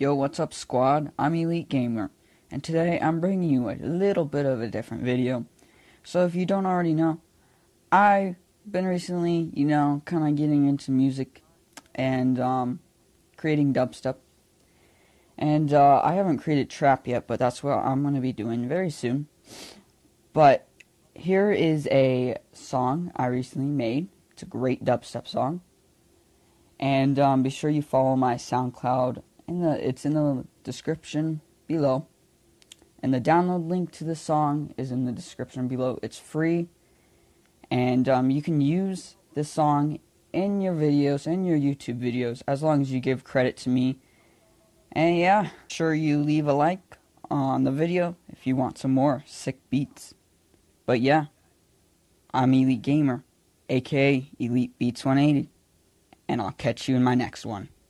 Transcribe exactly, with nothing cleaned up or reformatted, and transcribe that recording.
Yo, what's up, squad? I'm Elite Gamer, and today I'm bringing you a little bit of a different video. So if you don't already know, I've been recently, you know, kind of getting into music and um, creating dubstep. And uh, I haven't created trap yet, but that's what I'm going to be doing very soon. But here is a song I recently made. It's a great dubstep song. And um, be sure you follow my SoundCloud. In the, it's in the description below. And the download link to the song is in the description below. It's free. And um, you can use this song in your videos, in your YouTube videos, as long as you give credit to me. And yeah, sure you leave a like on the video if you want some more sick beats. But yeah, I'm Elite Gamer, aka Elite Beats one eighty. And I'll catch you in my next one.